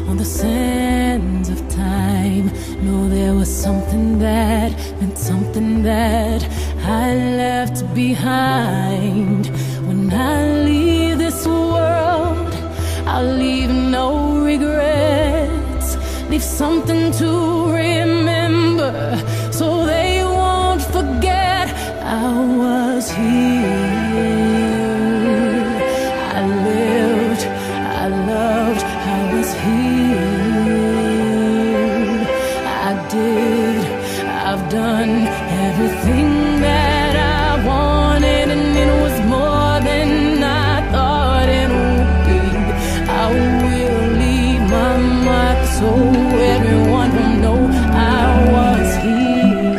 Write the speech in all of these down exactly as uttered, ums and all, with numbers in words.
on the sands of time. No, there was something that meant something that I left behind. When I leave this world, I'll leave no regrets. Leave something to remember, so they won't forget I was here. I lived, I loved, I was here. I did, I've done everything that I wanted, and it was more than I thought it would be. I will leave my mark so everyone will know I was here.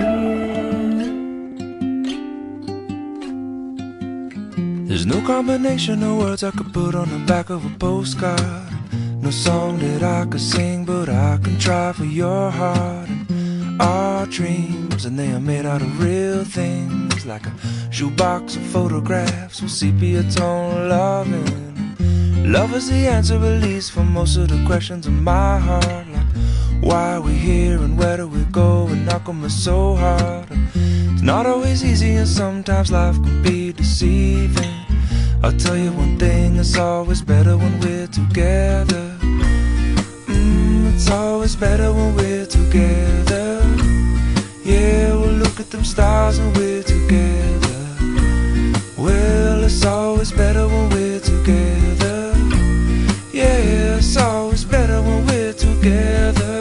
There's no combination of words I could put on the back of a postcard. No song that I could sing, but I can try for your heart. And our dreams, and they are made out of real things, like a shoebox of photographs with sepia tone loving. Love is the answer, at least, for most of the questions in my heart, like why are we here and where do we go, and how come it's so hard. And it's not always easy, and sometimes life can be deceiving. I'll tell you one thing, it's always better when we're together. Mm, it's always better when we're together. Yeah, we'll look at them stars and we're together. Well, it's always better when we're together. Yeah, it's always better when we're together.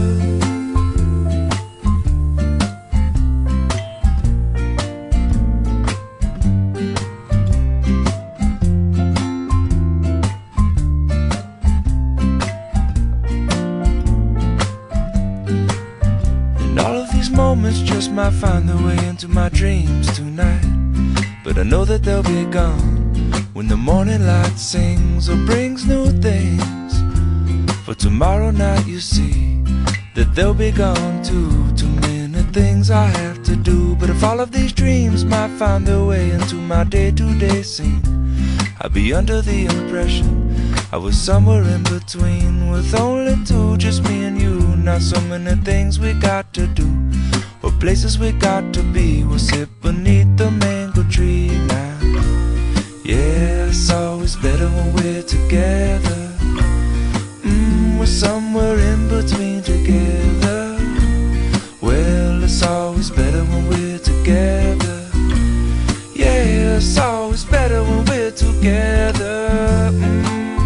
Moments just might find their way into my dreams tonight, but I know that they'll be gone when the morning light sings or brings new things. For tomorrow night you see that they'll be gone too. Too many things I have to do, but if all of these dreams might find their way into my day-to-day scene, I'd be under the impression I was somewhere in between, with only two, just me and you. Not so many things we got to do, or places we got to be. We'll sit beneath the mango tree now. Yeah, it's always better when we're together. Mm, we're somewhere in between together. Well, it's always better when we're together. Yeah, it's always better when we're together. Mm.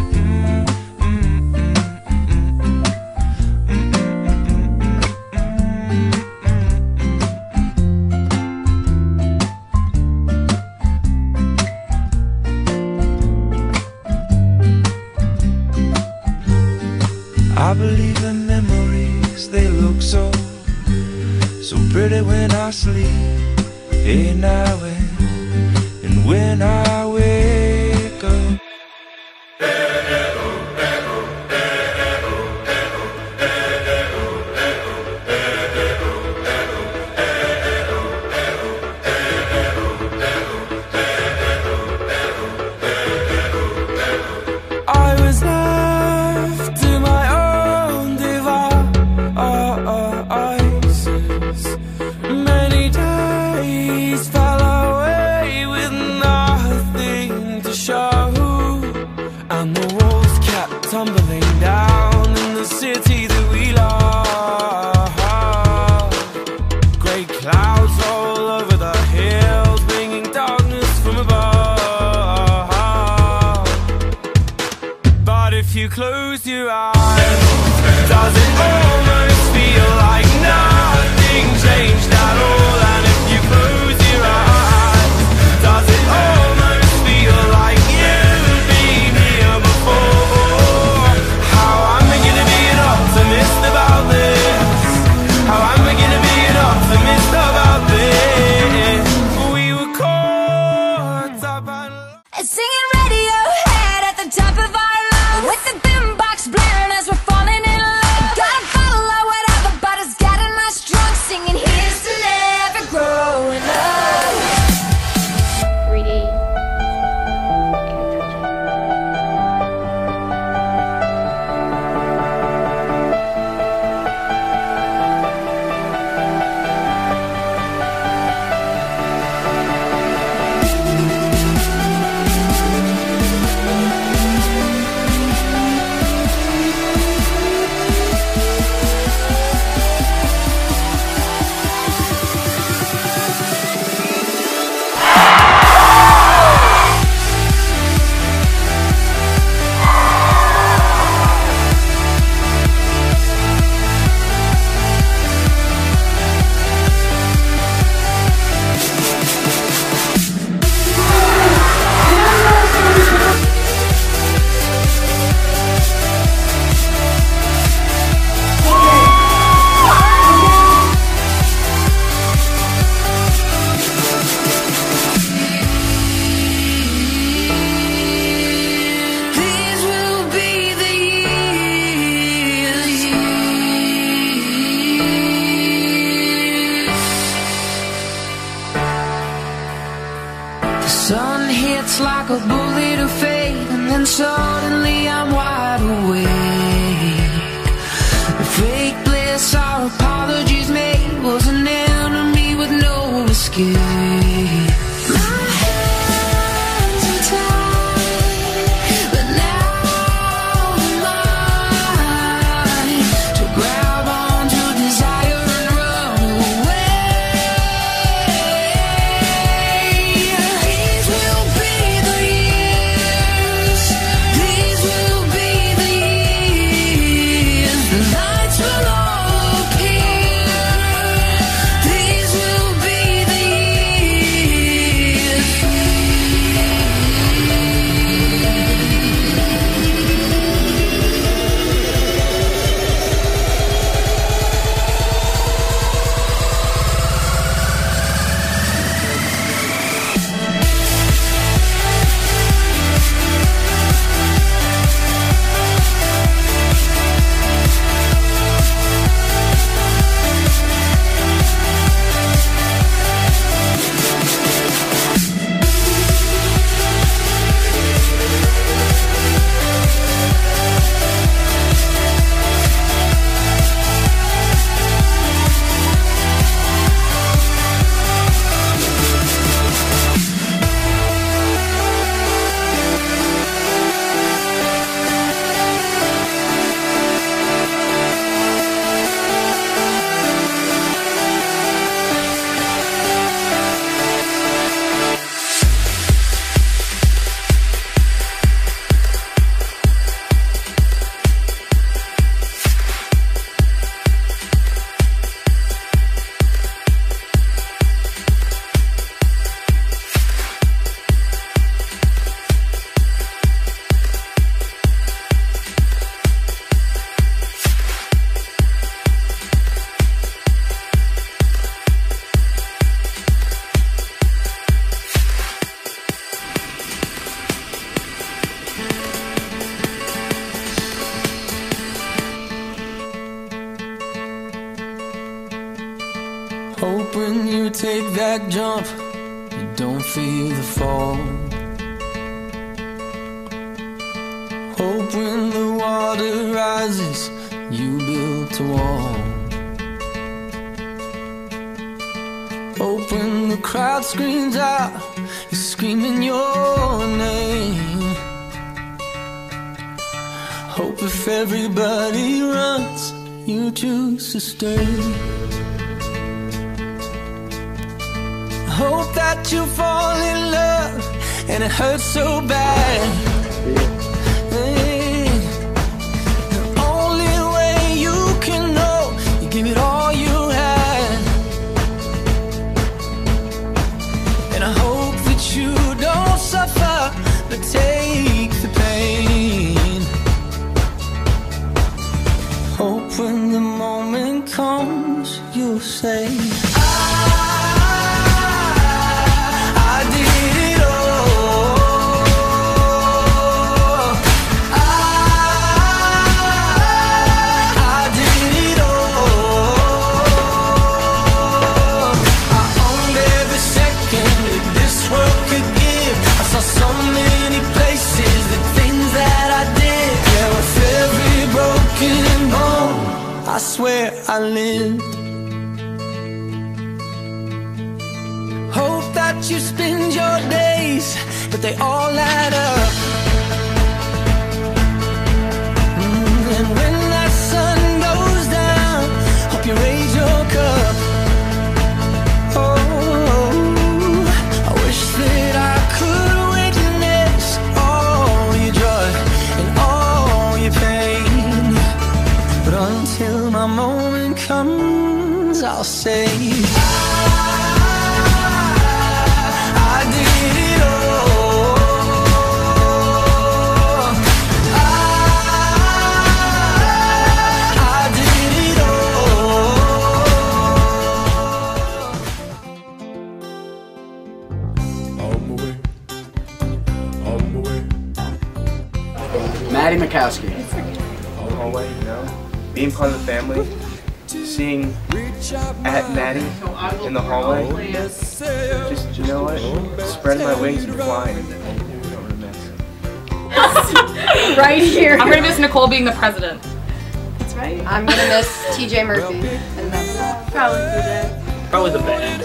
I believe in memories, they look so, so pretty when I sleep. Hey now and, and when I wake up. I was left to my own devices. Many days fell away with nothing to show, and the walls kept tumbling down in the city that we love. Grey clouds all over the hills, bringing darkness from above. But if you close your eyes, does it almost feel like nothing changed at all? And if you close your eyes, does it almost feel like you've been here before? How am I gonna be an optimist about this? How am I gonna be an optimist about this? We were caught up and singing Radiohead at the top of our lungs, with the boombox blaring as we're falling in love. Gotta follow whatever, but it's getting us drunk, singing here's to suddenly I'm wide awake. The fake bliss our apologies made was an enemy with no escape. My hands are tied, but now I'm mine to grab onto desire and run away. These will be the years, these will be the years, the lights will all appear. These will be the years. Hope when you take that jump, you don't feel the fall. Hope when the water rises, you build a wall. Hope when the crowd screams out, you're screaming your name. Hope if everybody runs, you choose to stay. Hope that you fall in love and it hurts so bad. Hey, the only way you can know, you give it all you had. And I hope that you don't suffer, but take the pain. Hope when the moment comes, you'll say, I swear I lived. Hope that you spend your days, but they all add up. Mm, and when that sun goes down, hope you raise your cup. Oh, I wish that I could witness all your joy and all your pain, but until my moment comes, I'll say, I did it all. I did it all. On my way, on my way. Maddie McCoskey. On my way, you know, being part of the family, seeing at Maddie in the hallway, just, you know what, spreading my wings and flying. You know what I miss. Right here. I'm gonna miss Nicole being the president. That's right. I'm gonna miss T J Murphy. And that's Probably T J. Probably the band.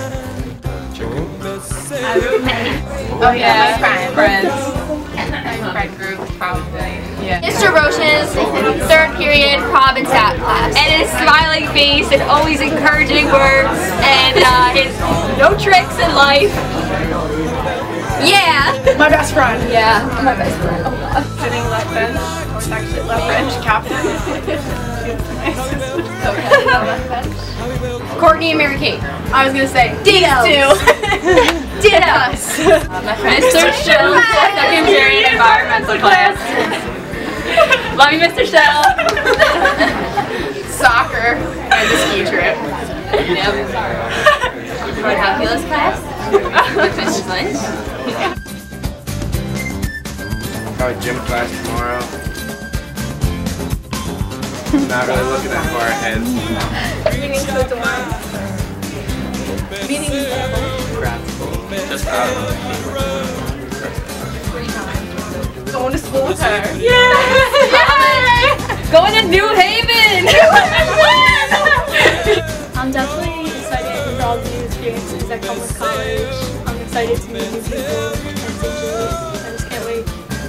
Oh yeah, my friends. My friend group, probably. Yeah. Mister Roche's third period prob and stat class. And his smiling face and always encouraging words and uh, his no tricks in life. Yeah. My best friend. Yeah, my best friend. Oh god. Sitting left bench. Or it's actually left bench captain. Courtney and Mary Kate. I was gonna say Ditto. Ditto. Mister Shell, second period environmental class. Love you, Mister Shell. soccer and the ski trip. Yep. For calculus class. Missus Lynch. Probably gym class tomorrow. Not really looking that far ahead. Meeting to the dorm. Meeting Grad school. Just out of going to school with her. Yay! Going to New Haven! I'm definitely excited for all the new experiences that come with college. I'm excited to meet new people and to enjoy it. I just can't wait.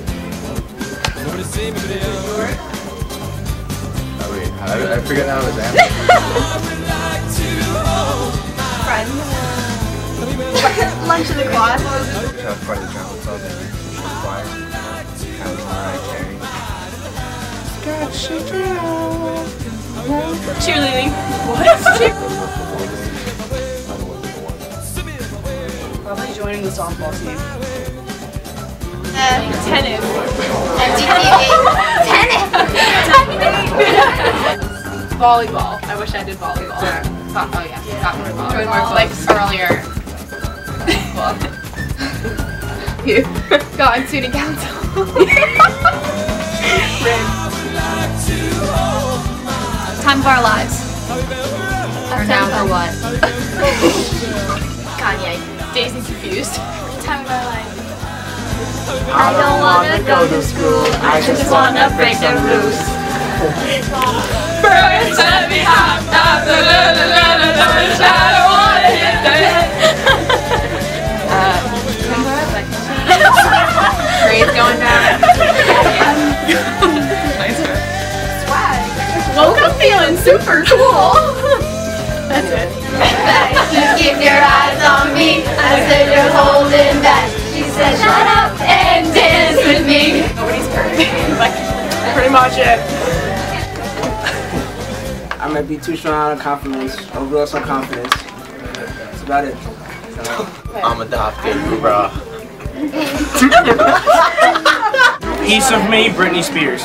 Oh wait, I, I forget how it was at. Friends. Lunch in the quad. How far the travel all the choir. How Mariah Carey. God, shake it off. Cheerleading. What? Probably joining the softball team. Uh, tennis. Tennis! Volleyball. I wish I did volleyball. Yeah. Oh, oh yeah, got more volleyball. Join more Like earlier. You. Go on student council. Time of our lives. Or now for what? Kanye. Dazed and confused. Time of our life. I don't wanna go to school, I just wanna break the rules. Birds let me hop, hop, la la la la la la, I don't wanna hit the head. Grades going down. Woke up feeling super cool. That's it. Just keep your eyes on me, I said you're holding back. She said shut up and dance with me. Nobody's perfect. Like, pretty much it. I might be too strong on confidence, overall some confidence. That's about it. So. I'm adopted, bro. Piece of me, Britney Spears.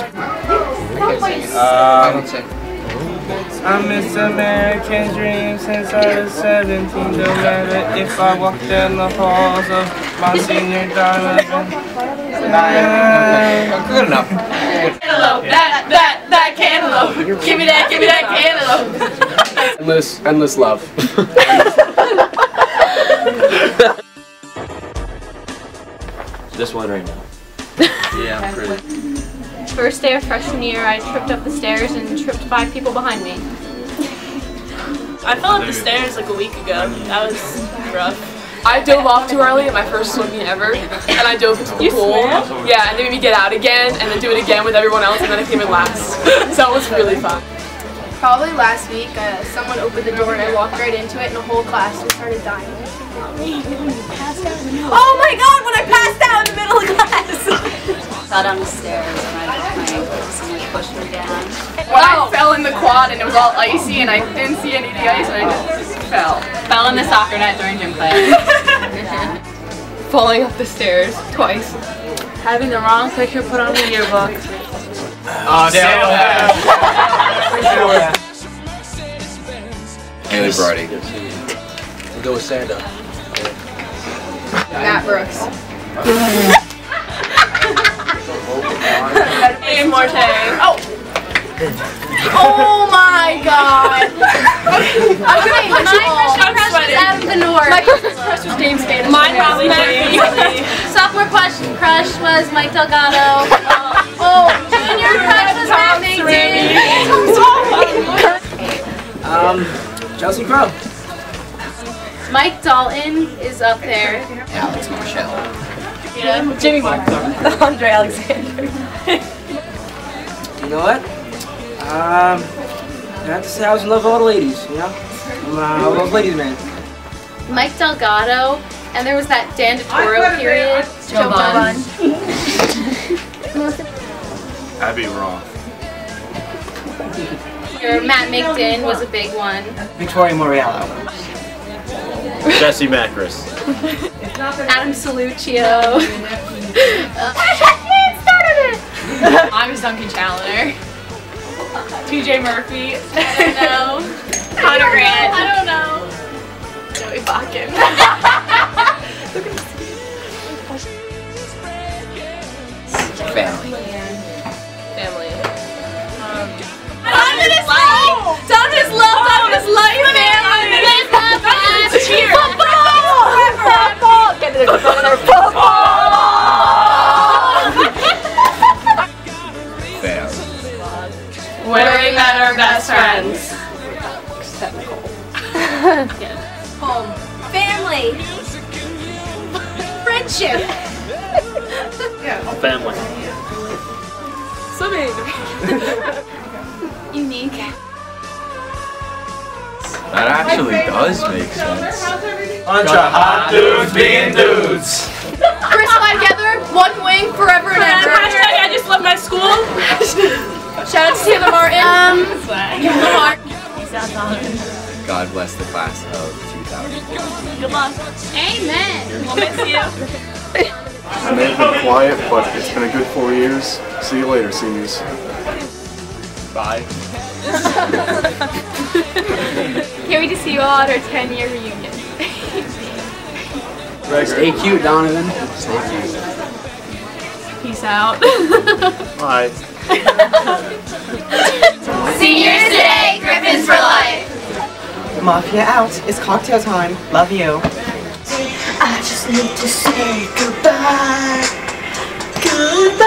Um, I miss American dream since I was seventeen. No matter if I walk down the halls of Monsignor Donovan. Good enough. Cantaloupe, that, that, that cantaloupe. Give me that, give me that cantaloupe. Endless, endless love. This one right now. Yeah, pretty. First day of freshman year, I tripped up the stairs and tripped five people behind me. I fell up the stairs like a week ago. That was rough. I dove off too early in my first swimming ever, and I dove into the pool. Yeah, and they made me get out again, and then do it again with everyone else, and then I came in last. So it was really fun. Probably last week, uh, someone opened the door and I walked right into it and the whole class just started dying. Oh my god, when I passed out in the middle of class! Fell down the stairs and I someone pushed me down. When I fell in the quad and it was all icy and I didn't see any of the ice and I just fell. Fell in the soccer net during gym class. Falling up the stairs twice. Having the wrong picture put on the yearbook. Oh, damn. Haley Brody. We'll go with Santa. Matt Brooks. Ian Morte. Oh! Oh my god! I'm gonna punch you all. I'm sweating. Gryffindor. My first crush was James Spanish. Mine probably James. Sophomore crush, crush was Mike Delgado. Oh, junior crush was Matt Mason. Um, Chelsea Crow. Mike Dalton is up there. Alex Marshall. Yeah. Jimmy Andre Alexander. You know what? Um, I have to say I was in love with all the ladies, you know? I'm uh, all those ladies, man. Mike Delgado, and there was that Dan Toro period. Joe Bun. Abby Roth. Your Matt Migden was a big one. Victoria Morello. Jesse Macris. Adam Saluccio. I was Duncan Challoner. T J Murphy. I don't know. Connor Grant. I don't know. Joey Bakken. Family. Family. Um, Dominus Life! Dominus Love! Dominus Life, man! Dominus Love! Cheer! Football! Football! Get it, football! When we met our best friends. Home. Family. Friendship. A family. Swimming. Unique. That actually does make sense. Bunch of hot dudes being dudes. Chris and I together, one wing, forever and ever. Hashtag I just love my school. Shout out to Taylor Martin. Um, Lamar. God bless the class of two thousand. Good luck. Amen. We'll miss you. I may have been quiet, but it's been a good four years. See you later, seniors. Bye. Can't wait to see you all at our ten year reunion. Stay cute, Donovan. Stay cute. Peace out. Bye. Seniors today, Griffins for life. Mafia out. It's cocktail time. Love you. I just need to say goodbye. Goodbye.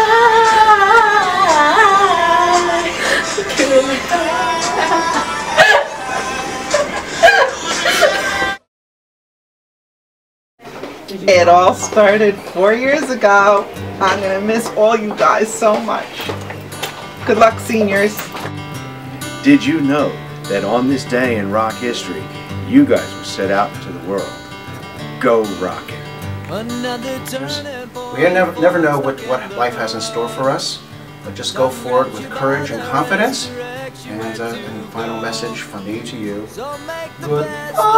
Goodbye. It all started four years ago. I'm gonna miss all you guys so much. Good luck, seniors. Did you know that on this day in rock history, you guys were set out into the world? Go rockin'. We never, never know what, what life has in store for us, but just go forward with courage and confidence. And, uh, and the final message from me to you. Good.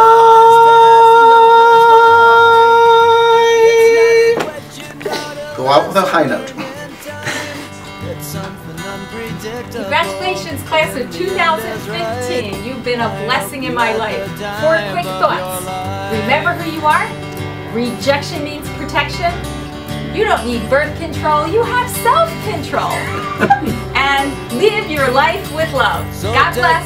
Go out with a high note. Congratulations, class of two thousand fifteen. You've been a blessing in my life. Four quick thoughts. Remember who you are. Rejection means protection. You don't need birth control. You have self-control. And live your life with love. God bless.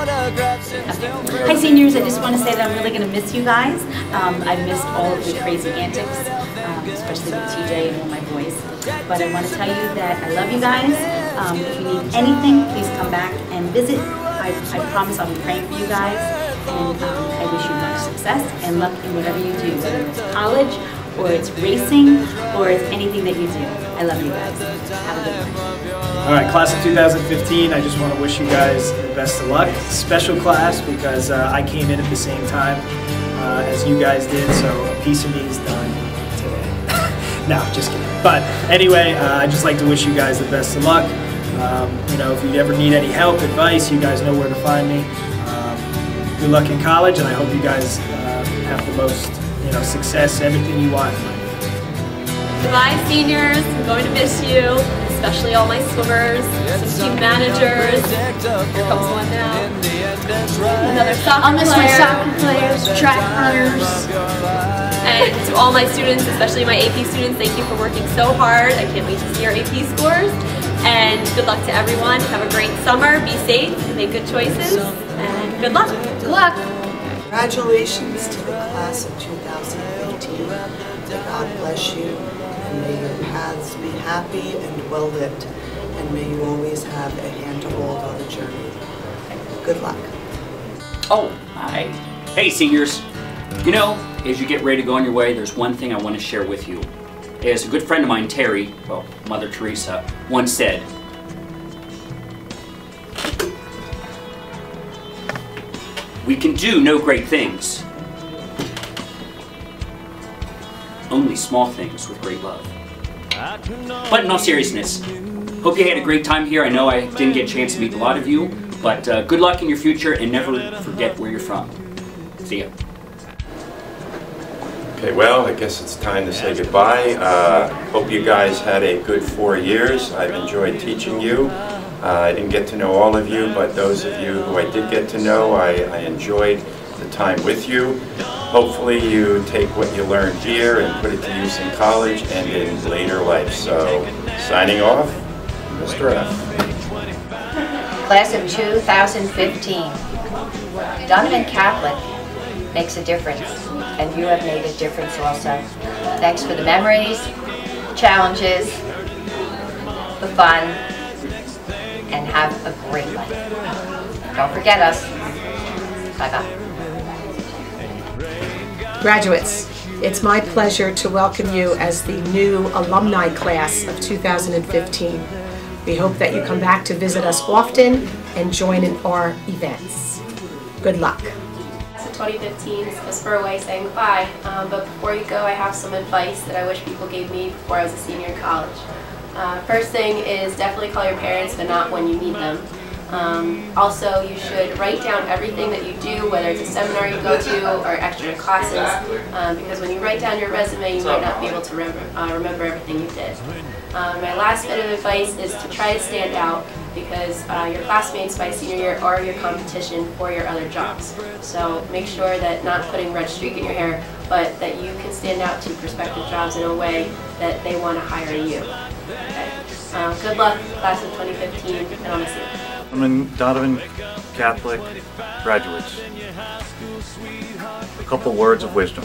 Hi seniors, I just want to say that I'm really going to miss you guys. Um, I missed all of the crazy antics, um, especially with T J and all my boys. But I want to tell you that I love you guys. Um, if you need anything, please come back and visit. I, I promise I'll be praying for you guys. And um, I wish you much success and luck in whatever you do, whether it's college, or it's racing, or it's anything that you do. I love you guys. Have a good one. All right, class of two thousand fifteen, I just want to wish you guys the best of luck. Special class because uh, I came in at the same time uh, as you guys did, so a piece of me is done today. No, just kidding. But anyway, uh, I'd just like to wish you guys the best of luck. Um, you know, if you ever need any help, advice, you guys know where to find me. Um, good luck in college, and I hope you guys uh, have the most, you know, success, everything you want in life. Goodbye, seniors. I'm going to miss you, especially all my swimmers, some team managers. Here comes one now. Another soccer I'll miss player. my soccer players, track runners. And to all my students, especially my A P students, thank you for working so hard. I can't wait to see your A P scores. And good luck to everyone. Have a great summer. Be safe. Make good choices. And good luck. Good luck. Congratulations to the class of two thousand fifteen. May God bless you, and may your paths be happy and well lit, and may you always have a hand to hold on the journey. Good luck. Oh, hi. Hey, seniors. You know, as you get ready to go on your way, there's one thing I want to share with you. As a good friend of mine, Terry, well, Mother Teresa, once said, we can do no great things, only small things with great love. But in all seriousness, hope you had a great time here. I know I didn't get a chance to meet a lot of you, but uh, good luck in your future and never forget where you're from. See ya. Okay, well, I guess it's time to say goodbye. Uh, hope you guys had a good four years. I've enjoyed teaching you. Uh, I didn't get to know all of you, but those of you who I did get to know, I, I enjoyed the time with you. Hopefully you take what you learned here and put it to use in college and in later life. So, signing off, Mister F. Class of two thousand fifteen. Donovan Catholic makes a difference, and you have made a difference also. Thanks for the memories, the challenges, the fun, and have a great life. Don't forget us. Bye-bye. Graduates, it's my pleasure to welcome you as the new alumni class of two thousand fifteen. We hope that you come back to visit us often and join in our events. Good luck. Class of twenty fifteen is a spur away saying goodbye, um, but before you go I have some advice that I wish people gave me before I was a senior in college. Uh, first thing is definitely call your parents, but not when you need them. Um, also, you should write down everything that you do, whether it's a seminar you go to or extra classes, um, because when you write down your resume, you might not be able to remember, uh, remember everything you did. Um, my last bit of advice is to try to stand out, because uh, your classmates by senior year are your competition for your other jobs. So make sure that not putting red streak in your hair, but that you can stand out to prospective jobs in a way that they want to hire you. Okay. Uh, good luck, class of twenty fifteen, and I'll miss you. I'm Donovan Catholic graduates. A couple words of wisdom.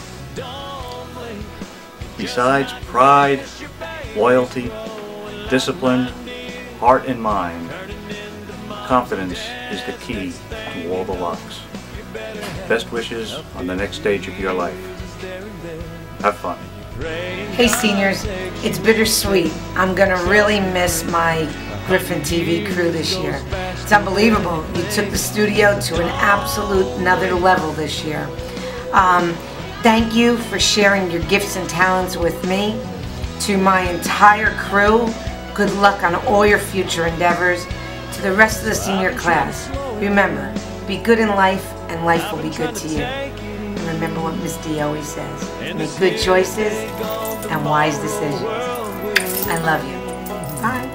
Besides pride, loyalty, discipline, heart and mind, confidence is the key to all the locks. Best wishes on the next stage of your life. Have fun. Hey seniors, it's bittersweet. I'm gonna really miss my Griffin T V crew this year. It's unbelievable. You took the studio to an absolute another level this year. Um, thank you for sharing your gifts and talents with me. To my entire crew, good luck on all your future endeavors. To the rest of the senior class, remember, be good in life and life will be good to you. And remember what Miss D always says, make good choices and wise decisions. I love you. Bye.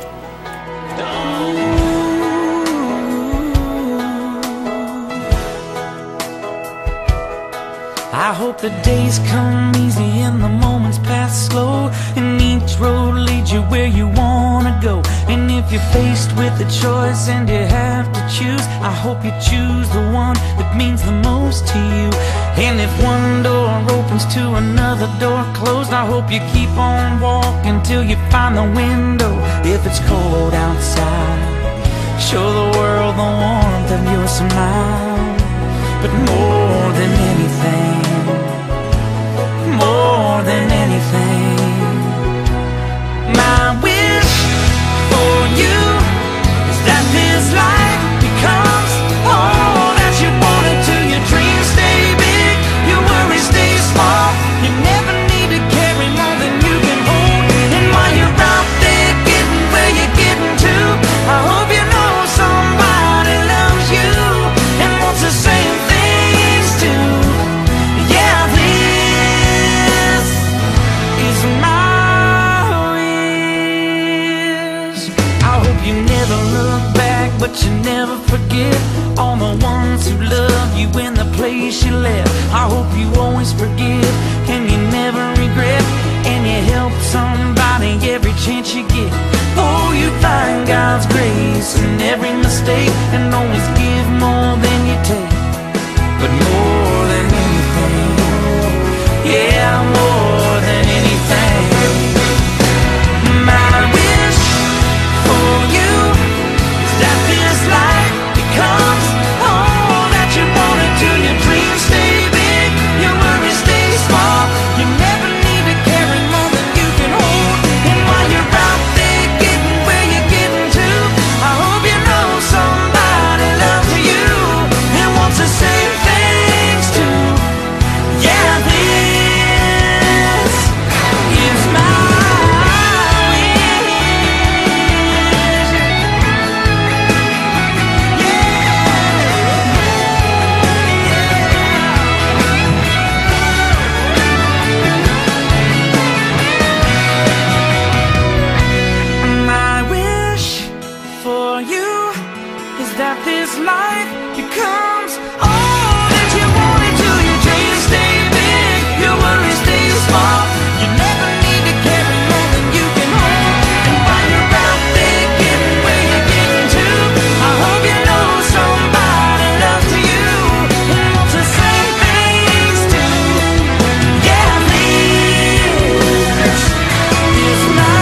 I hope the days come easy and the moments pass slow, and each road leads you where you wanna go. And if you're faced with a choice and you have to choose, I hope you choose the one that means the most to you. And if one door opens to another door closed, I hope you keep on walking till you find the window. If it's cold outside, show the world the warmth of your smile. But more than anything, more than anything, my wish for you is that this life becomes all that you want it to. Your dreams stay big, your worries stay small. You never need to carry more than you can hold. And while you're out there getting where you're getting to, I hope you know somebody loves you and wants the same things too. Yeah, this is my wish. I hope you never look back, but you never forget all the ones who love you in the place you left. I hope you always forgive and you never regret, and you help somebody every chance you get. Oh, you find God's grace in every mistake, and always give more than you take. But more than that this life becomes all that you wanted to. Your dreams stay big, your worries stay small. You never need to carry more than you can hold. And while you're out there getting where you're getting to, I hope you know somebody loves you who wants the same things too. Yeah, this is my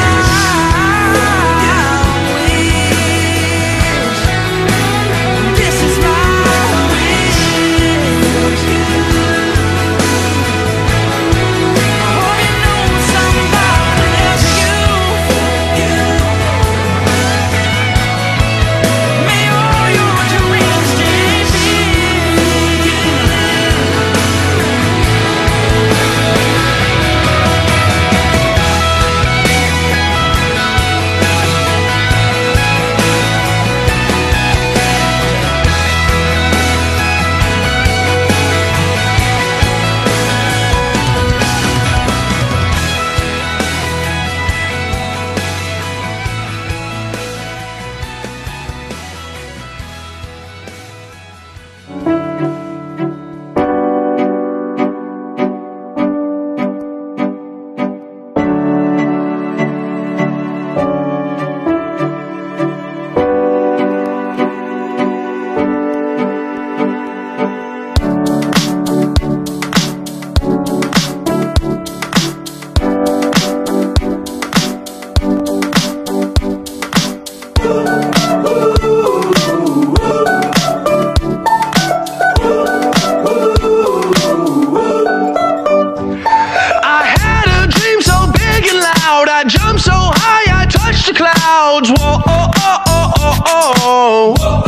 clouds, whoa, oh, oh, oh, oh, oh.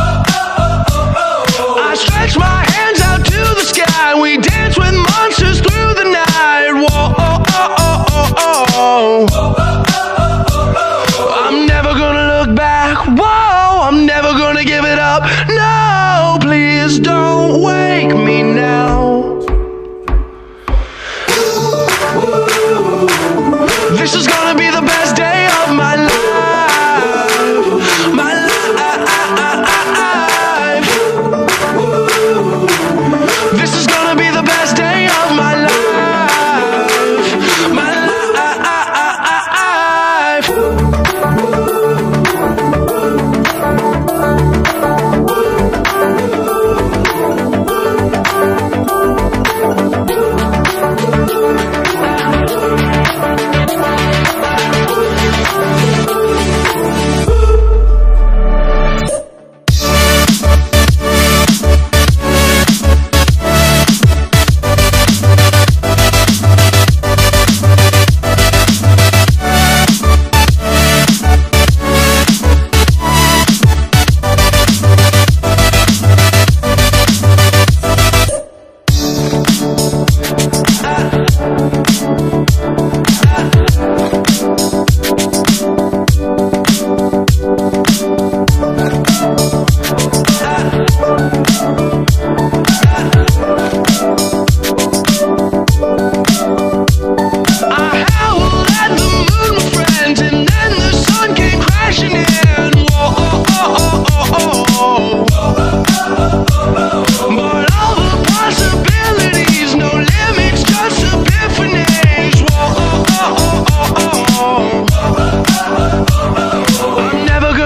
I stretch my hands out to the sky. We dance with monsters through the night. Whoa, oh, oh, oh, oh, oh. I'm never gonna look back. Whoa, I'm never gonna give it up. No, please don't wake me now. This is gonna be the best day of my life. My life. This is gonna be the best day of my life. My life.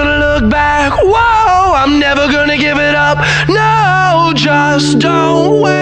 Whoa, I'm never gonna give it up. No, just don't wait.